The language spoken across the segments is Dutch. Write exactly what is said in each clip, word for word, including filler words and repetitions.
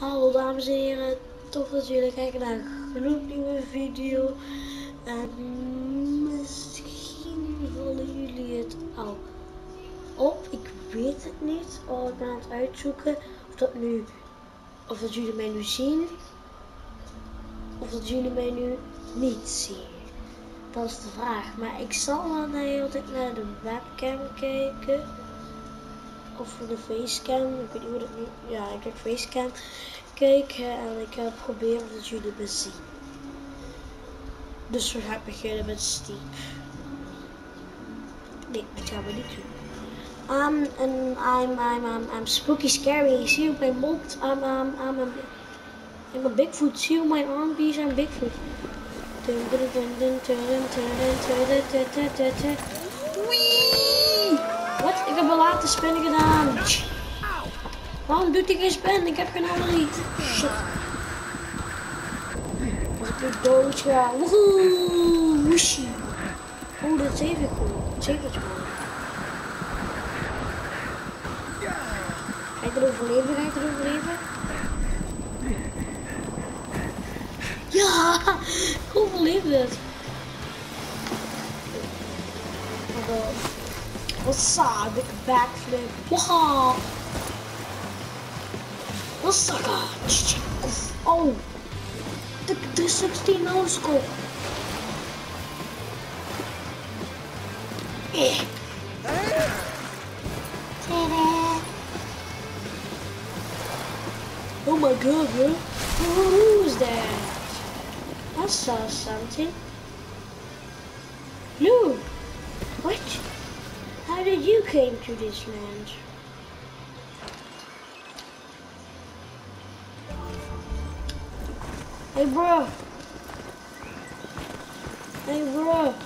Hallo dames en heren, tof dat jullie kijken naar een gloednieuwe video. En misschien vallen jullie het al op, ik weet het niet. Oh, ik ben aan het uitzoeken of dat nu, of dat jullie mij nu zien, of dat jullie mij nu niet zien. Dat is de vraag, maar ik zal dan de hele tijd naar de webcam kijken. Of voor de facecam, ik weet niet hoe dat nu, ja, ik heb facecam kijken en ik ga proberen dat jullie me zien. Dus we gaan beginnen met Steve. Nee, dat gaan we niet doen. Um, and I'm, I'm, I'm, I'm spooky scary. Zie je op mijn mond? I'm, I'm, I'm, I'm, I'm a Bigfoot. Zie je op mijn armpjes? I'm Bigfoot. Wee! Wat? Ik heb een late spin gedaan. Waarom doet hij geen spin? Ik heb geen andere niet. Shit. Als ik nu dood ga. Woehoe! Woeshi. Oh, dat is even cool. Dat is even cool. Ga ik er overleven? Ga ik er overleven? Ja! Ik overleef het. What's up? Big backflip. Wow! What's up? Oh! De drie zestien no-scope. Eh. Oh my god, bro. Who is that? I saw something. Blue! What? How did you came to this land? Hey bro! Hey bro!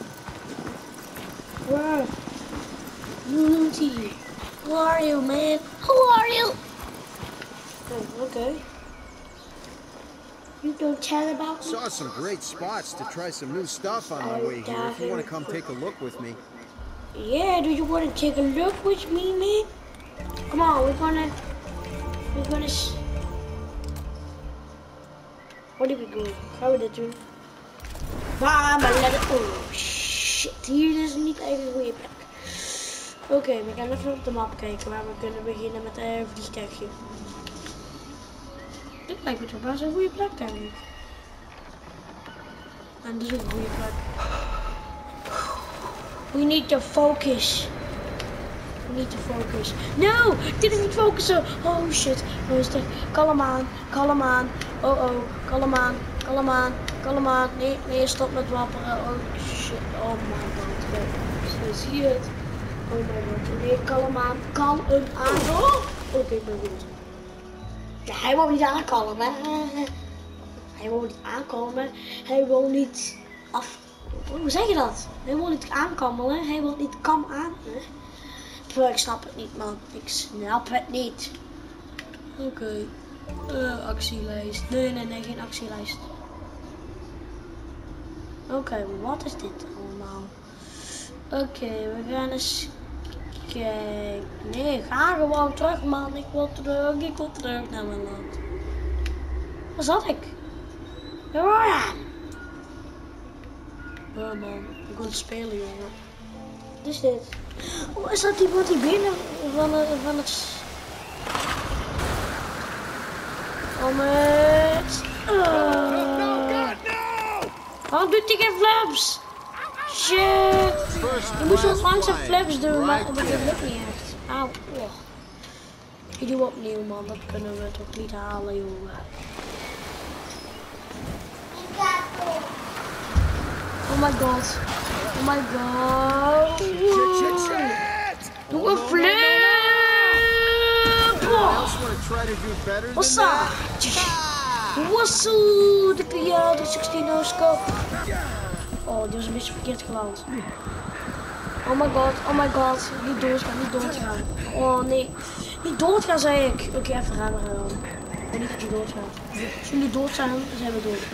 Bro! Luty! Who are you, man? Who are you? Oh, okay. You don't tell about me? Saw some great spots to try some new stuff on my way here. If you want to come take a look with me. Yeah, do you want to take a look with me, man? Come on, we're gonna, we're gonna. What did we go? Gaan we dit doen? Bam, let it. Oh shit, hier is niet echt een goede plek. Oké, okay, we gaan even op de map kijken waar we kunnen beginnen met een vliegtuigje. Dit lijkt me toch wel zo'n goede plek, denk ik. En dit is ook een goede plek. We need to focus. We need to focus. No! Dit is niet focussen! Oh shit. Rustig. Kalm aan. Kalm aan. Oh oh. Kalm aan. Kalm aan. Kalm aan. Nee, nee, stop met wapperen. Oh shit. Oh my god. Kijk. Zie je het? Oh my god. Nee, kalm aan. Kalm aan. Oh! Oké, okay, ik ben goed. Ja, hij wil niet aankomen. Hij wil niet aankomen. Hij wil niet af. Hoe zeg je dat? Hij wil niet aankammelen. Hij wil niet kam aan. Hè? Ik snap het niet, man. Ik snap het niet. Oké. Okay. Uh, actielijst. Nee, nee, nee, geen actielijst. Oké, okay, wat is dit allemaal? Oké, okay, we gaan eens kijken. Nee, ga gewoon terug, man. Ik wil terug. Ik wil terug naar mijn land. Waar zat ik? Ja. Oh man, ik wil spelen, jongen. Wat is dit? Oh, is dat die wat die benen van, uh, van het... Om het... Uh... Waarom doet hij geen flaps? Shit! Je moet zo langzaam flaps doen, maar dat lukt niet echt. Auw. Oh. Ik doe opnieuw, man. Dat kunnen we toch niet halen, jongen. Oh my god. Oh my god. Doe een flip. What's up? What's up? De P L drie zestien no scope. Oh, die was een beetje verkeerd geland. Oh my god. Oh my god. Niet doodgaan. Niet doodgaan. Oh nee. Niet doodgaan, zei ik. Oké, okay, even remmen dan. Ik weet niet dat je doodgaat. Als jullie dood zijn, dan zijn we dood.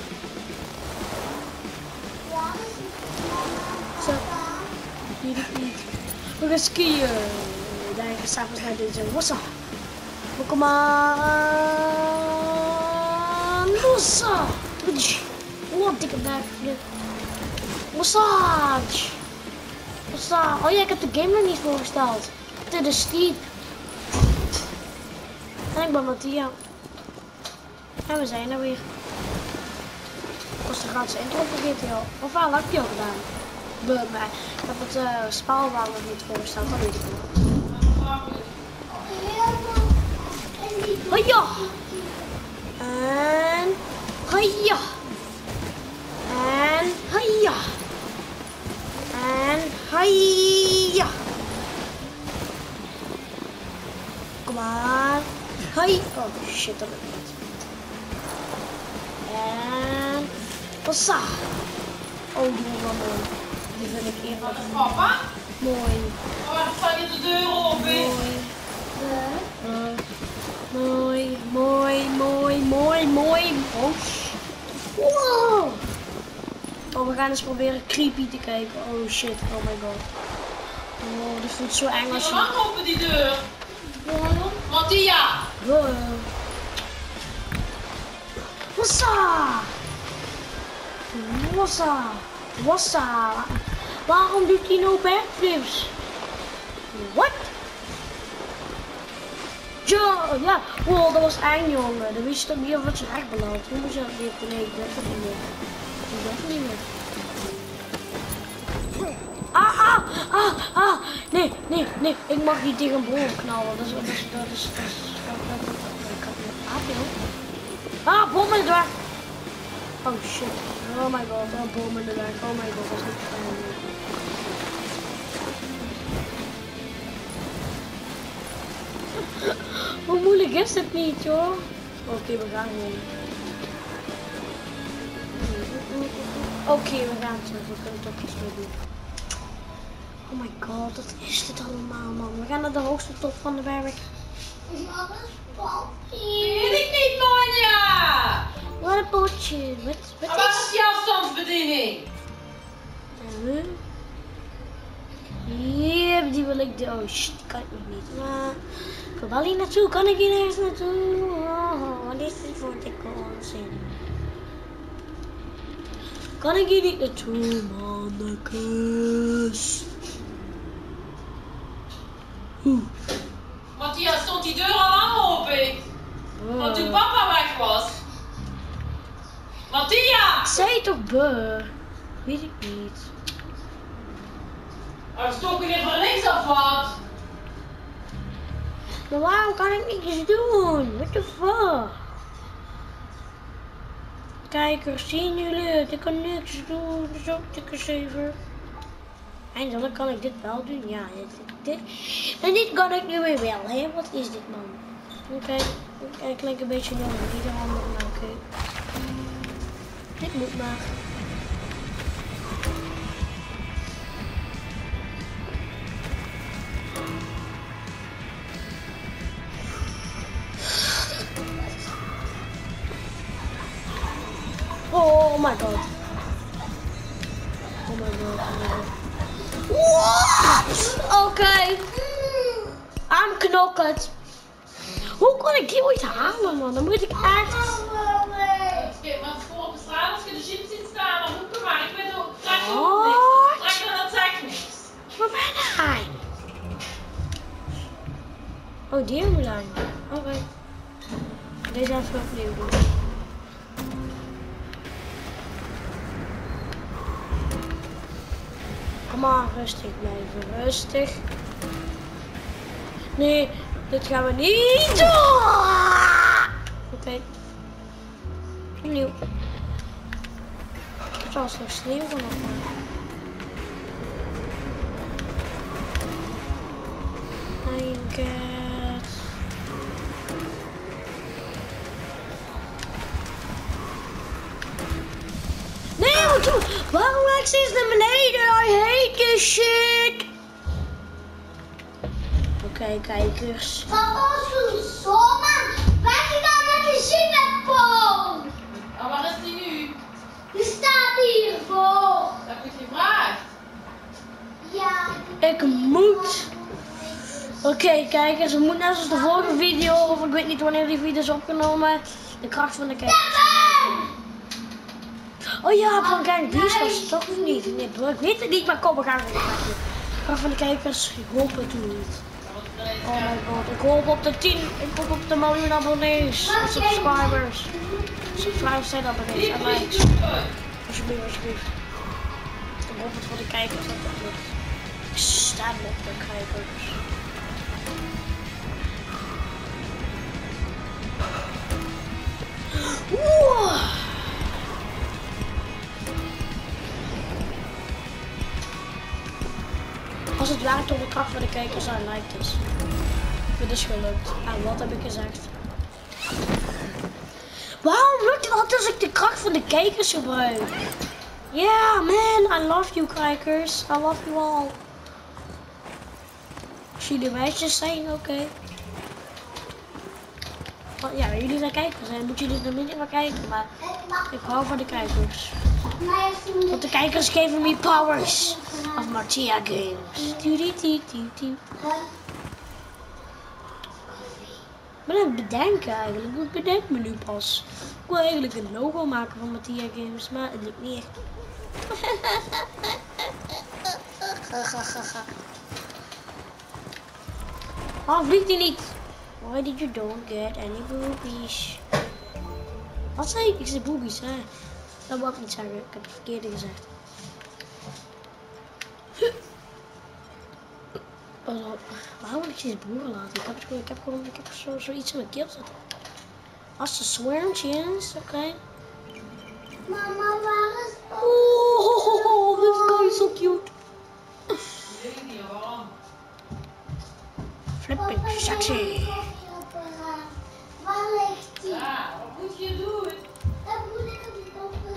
Zo. Hier het niet. We gaan skiën. Daar gaan we s'avonds naar deze. What's up? Kom maar. Wossa! Oh, dikke backflip. Massage! Wossa! Oh ja, ik heb de game nog niet voorgesteld. Dit is Steep. En ik ben Mattia. En we zijn er weer. Dat was de gratis intro voor G T A. Of wel, heb je al gedaan? Buh, maar ik heb het uh, spel waar nog niet voorgesteld, dat weet ik wel. Oh ja! En... Hiya! En... Hiya! En... Hiya! Kom maar. Hi! Oh shit, dat lukt niet. En... Passa! Oh, die is wel mooi. Die vind ik eerlijk. Papa? Mooi. Waarom sta je de deur open? Mooi. Mooi, mooi, mooi, mooi, mooi. Oh, wow. Oh, we gaan eens proberen creepy te kijken. Oh shit, oh my god. Oh, dit voelt zo eng als je... Lang open die deur. Wow. Mattia! Wow. Wassa! Wassa! Wassa! Waarom doet hij nou backflips? What? Ja, ja, wow, dat was eng jongen. Dan wist je toch niet of het zo erg belandt. Hoe moest je dat weer? Nee, ik weet het niet meer. Ik weet het niet meer. Ah, ah, ah, ah. Nee, nee, nee. Ik mag niet tegen een boom knallen. Dat is, dat is, dat is, dat is, dat is, dat is, ik kan niet. Ah, joh. Ah, bom in de weg. Oh shit. Oh my god, oh, bom in de weg. Oh my god, dat is niet fijn. Hoe moeilijk is het niet, joh? Oké, okay, we gaan gewoon. Oké, okay, we gaan terug. We kunnen toch iets meer doen. Oh my god, wat is dit allemaal, man? We gaan naar de hoogste top van de berg. Weet ik niet, Manja! Wat een bootje. Wat, wat maar wat is die afstandsbediening? Uh, Yep, die wil ik doen. Oh shit, die kan ik nog niet. Maar ik wil wel hier naartoe. Kan ik hier ergens naartoe? Oh, wat is dit voor dikke onzin? Kan ik hier niet naartoe, mannekes? Oeh. Mattia, stond die deur al lang open? Uh. Want toen papa weg was. Mattia! Ik zei toch buh? Weet ik niet. Hij stok je weer van links af wat? Maar waarom kan ik niks doen? What the fuck? Kijkers, zien jullie het? Ik kan niks doen. Dat is ook dikke zeven. Eindelijk kan ik dit wel doen. Ja, dit, dit. En dit kan ik nu weer wel. Hé, wat is dit, man? Oké, okay. Kijk, klinkt een beetje nodig. Niet de handen maken. Dit moet maar. Oh my god. Oh my god. What? Oké. Okay. I'm knocked. Hoe kon ik die ooit halen, man? Dan moet ik echt... Kijk, maar voor op de straat, als je de jeep ziet staan, dan moet ik maar. Ik ben ook... Trek er ook niks. Trek er, dat zegt niks. Waar ben hij? Oh, die hebben we lang. Oké. Okay. Deze even opnieuw doen. Kom maar, rustig blijven, rustig. Nee, dit gaan we niet doen. Oké. Okay. Opnieuw. Zoals nog sneeuw vanaf. My god. Nee, wat doen? Waarom ga ik steeds naar beneden? I hate this shit. Oké, okay, kijkers. Papa, zomaar. Waar je dan met de zingapon? Oh, waar is die nu? Die staat hiervoor. Dat heb ik gevraagd. Ja. Ik moet. Oké, okay, kijkers, we moeten net zoals de vorige video, of ik weet niet wanneer die video is opgenomen, de kracht van de kijkers. Oh ja, Pankijn Beast was het toch of niet? Nee, bro, ik weet het niet, maar kom, we gaan er even kijken. Graag van de kijkers, ik hoop het niet. Oh my god, ik hoop op de tien, ik hoop op de miljoen abonnees en subscribers. Subscribers zijn abonnees en likes. Alsjeblieft, alsjeblieft. Ik hoop het voor de kijkers dat het lukt. Ik sta op de kijkers. Wow. Als het werkt door de kracht van de kijkers, dan lijkt het. Dit is gelukt. En wat heb ik gezegd? Waarom lukt het altijd als ik de kracht van de kijkers gebruik? Yeah, man, I love you, kijkers. I love you all. Als jullie meisjes zijn, oké. Okay. Ja, jullie zijn kijkers en moeten jullie er niet naar kijken, maar ik hou van de kijkers. Want de kijkers geven me powers of Martia Games. Ik ben aan het bedenken eigenlijk, ik bedenk me nu pas. Ik wil eigenlijk een logo maken van Martia Games, maar het lukt niet echt. Oh, vliegt hij niet? Why did you don't get any boobies? Wat zei ik? Ik zei boobies, hè? Dat wou ik niet zeggen, ik heb het verkeerde gezegd. Oh, waarom moet ik steeds broer laten? Ik heb, ik heb gewoon ik heb zo, zoiets in mijn keel zitten. Als ze sweartjes, oké. Okay. Mama, waar is het? Oh, this guy is so cute. Flipping sexy. Waar ligt die? Ja, wat moet je doen? Dat moet ik op die koppen.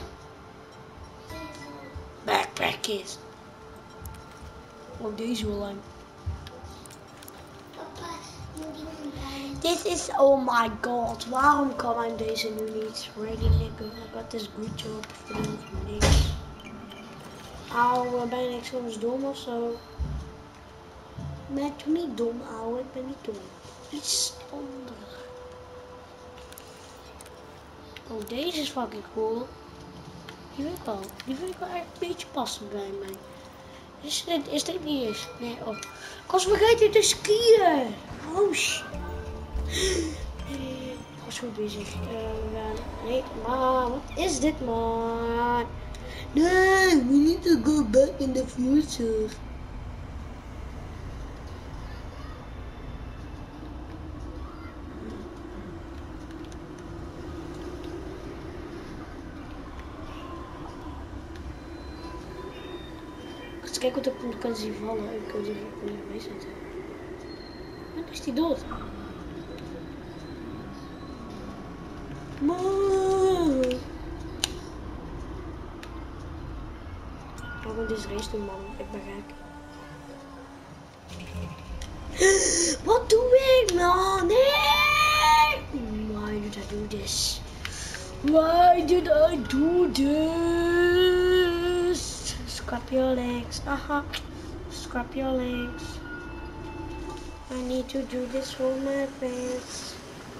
Backpack kids. Oh, deze wel lang. Papa, moet ik hem bij? Dit is, oh my god, waarom kan hij deze nu niet? Ready nigga, I got this good job for niks. Auw, ben ik soms dom of zo? Nee, doe niet dom, ouwe, ik ben niet dom. Iets anders. Oh, deze is fucking cool. Die vind ik wel, die vind ik wel echt een beetje passend bij mij. Is dit, is dit niet eens? Nee, oh. Ik was vergeten te skiën. Oh shit. Ik was goed bezig. Uh, nee, maar wat is dit, man? Nee, we need to go back in the future. Kijk wat ik kan zien vallen. Ik kan er niet mee zitten. En is die dood? Man! Ik wil deze race doen, man. Ik ben gek. Wat doe ik, man? Nee! Why did I do this? Why did I do this? Scrap your legs. Aha. Scrap your legs. I need to do this for my friends.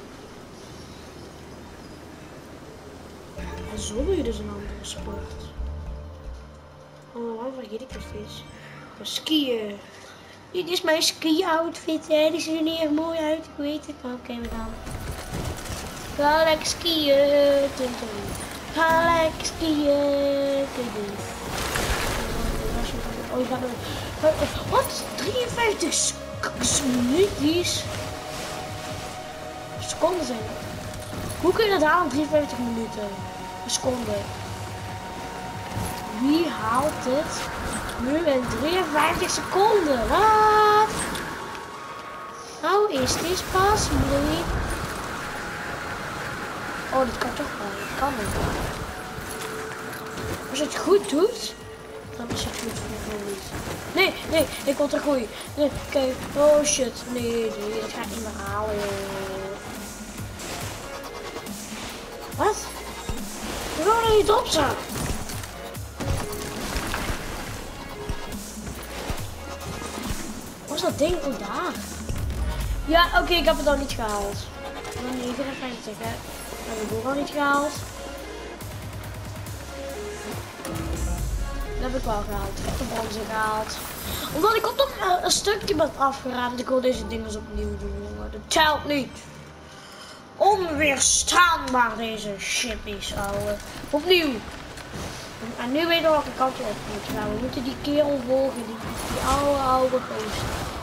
En zo doe je dus een andere sport. Oh, waarom vergeet ik nog steeds? Skiën. Dit is mijn ski-outfit, hè. Die ziet er niet echt mooi uit. Ik weet het. Oké, okay, we gaan. Ga lekker skiën. Ga lekker skiën. Oh, je gaat er... Wat? drieënvijftig minuutjes? Seconden zijn het. Hoe kun je dat halen? drieënvijftig minuten. Een seconde. Wie haalt het nu in drieënvijftig seconden? Wat? How is this possible? Oh, dit kan toch wel. Dit kan niet. Als je het goed doet, dan is het goed voor de niet. Nee, nee, ik wil teruggroeien. Nee, kijk. Oh shit. Nee, nee, dat ga ik niet meer halen. Wat? We gaan er niet op staan. Wat is dat ding? Oh, daar. Ja, oké, okay, ik heb het al niet gehaald. Dan negenenvijftig, hè. Dat heb ik ook al niet gehaald. Dat heb ik wel gehaald. Ik heb de bronzen gehaald. Omdat ik ook nog uh, een stukje ben afgeraden. Ik wil deze dingen eens opnieuw doen, jongen. Dat telt niet. Onweerstaanbaar deze shippies, ouwe. Opnieuw. En nu weten we welke kant we op moeten gaan. We moeten die kerel volgen. Die, die oude, oude gozer.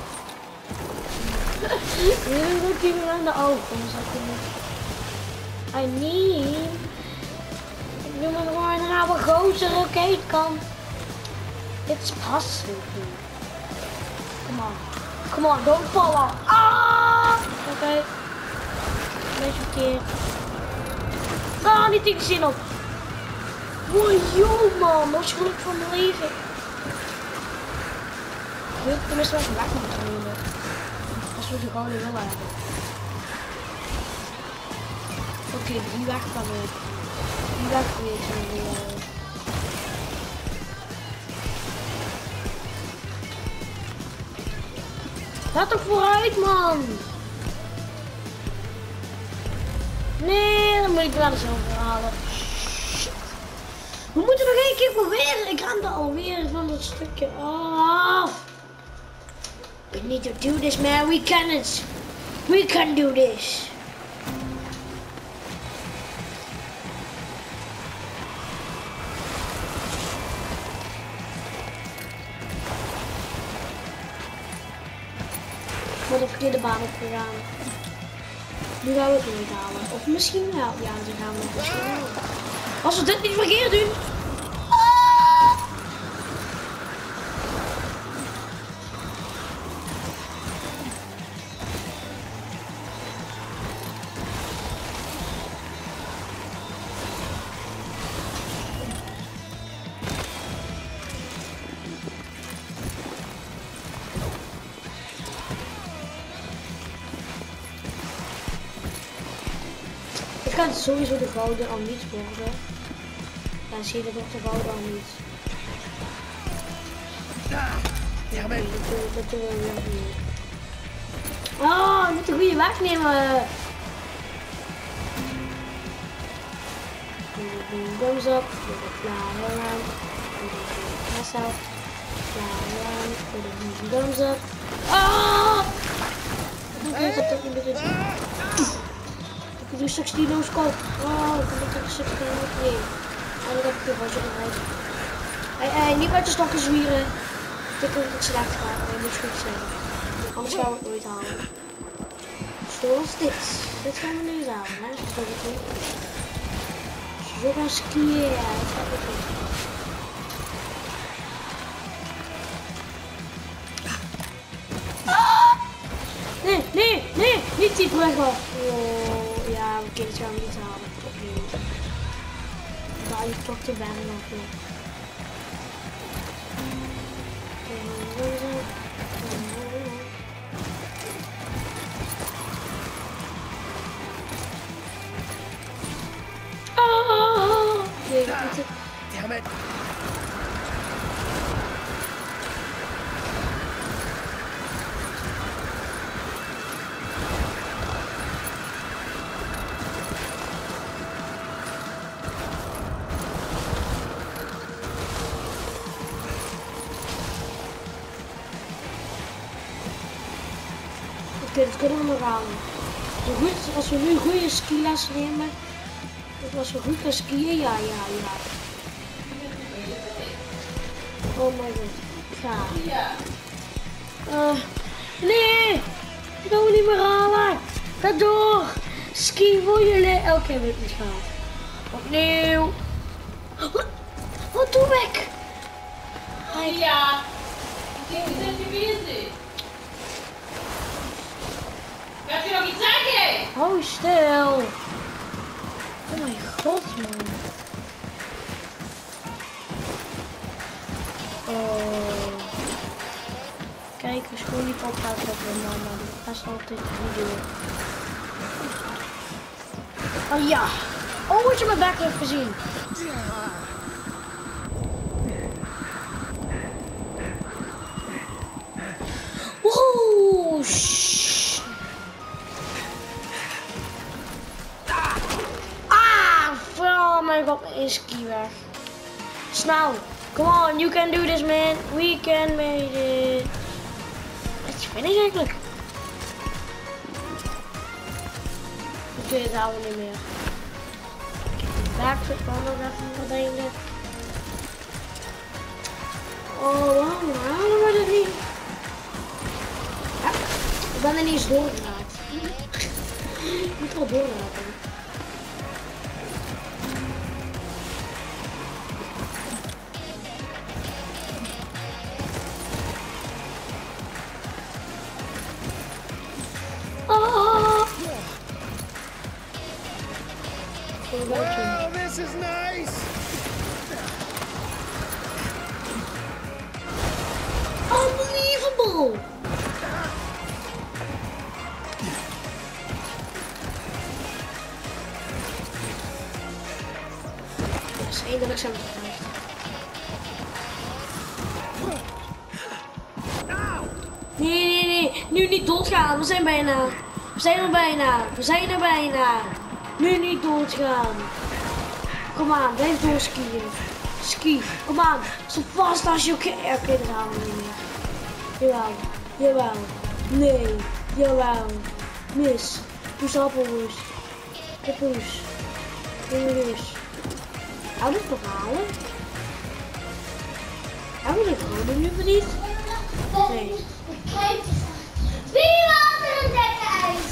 Nu moet ik hier aan de ogen. I need. Ik doe maar gewoon een oude gozer. Oké, okay, het kan. It's possible. Come on. Come on, don't fall off. Ah! Oké. Okay. Deze keer. Ah, die ding zin op. Wow, joh man, dat is geluk van mijn leven. Nu heb ik tenminste wel weg moeten nemen. Als we de gouden willen hebben. Oké, okay, die weg kan ik. Die weg weet ik wel. Ga toch vooruit, man! Nee, dan moet ik wel eens overhalen. Shit. We moeten nog één keer proberen. Ik rende alweer van dat stukje af. We need to do this, man. We can it. We can do this. Ik ben de verkeerde baan opgegaan. Nu gaan we het niet halen. Of misschien wel. Ja, dan gaan we het misschien wel. Als we dit niet verkeerd doen. Ah! Ik ga sowieso de gouden al niet worden. Ja, zie je dat nog de gouden al niet. Ja, dat doen we weer niet. Oh, ik moet de goede weg nemen. Thumbs up, fly around, pass out, fly around, thumbs up. Ah! Ik heb dat niet meer doen. Ik doe straks die no-scope. Oh, ik heb er straks geen. En dan heb ik weer wat je eruit. Hé, hé, niet uit de stokken zwieren. Dit kan het slecht gaan, maar je moet goed zijn. Anders gaan we het nooit halen. Zoals dit. Dit gaan we nu eens halen, hè? Dat gaat het goed. Zo gaan skiën, ja, dat gaat het goed. Ah! Nee, nee, nee, niet die brug af. Oh, ja, oké, okay, dat gaan we niet halen. Opnieuw. Daar je toch de baan nog weer. Ah! Nee, dat moet het. Damn it. Oké, dat kunnen we nog halen. Goed, als we nu goede skiles nemen, als we goed gaan skiën, ja, ja, ja. Oh mijn god, ga. Uh, nee, dat gaan we niet meer halen. Ga door. Ski voor jullie. Oké, okay, we hebben het niet gehaald. Opnieuw. Wat, wat doe ik? Ja, ik denk dat je bezig. Gaat je nog iets zeggen? Hou stil. Oh mijn god, man. Oh. Kijk, we schoon die pop gaat op en dan dat is altijd de video. Oh ja. Oh, moet je mijn back heeft gezien? Oeh. Oh mijn god, mijn ski weg. Snel. Come on, you can do this, man. We can make it. Let's finish eigenlijk. Oké, dit houden we niet meer. Backflip kan nog even verdelen. Oh, waarom halen we dat niet? Ja, ik ben er niet eens doorgeraakt. Ik moet wel doorraken. Wow, this is nice. Unbelievable! Dat is eindelijk zijn we geweest. Nee, nee, nee. Nu niet doodgaan. We zijn bijna. We zijn er bijna. We zijn er bijna. Nu niet doodgaan. Kom aan, blijf doorskiën. Ski, kom aan. Zo vast als je oké. Oké, okay, dat gaan we niet meer. Jawel, jawel. Nee, jawel. Mis. Poes appelroes. Poes. Poes. Hou dit verhalen? Hebben we dit gewoon nu verdiend? Nee. Wie was er een dikke ijs?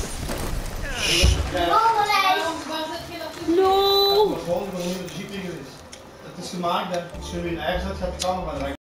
No! Het is gemaakt, hè. Als je weer ergens uit gaat komen, maar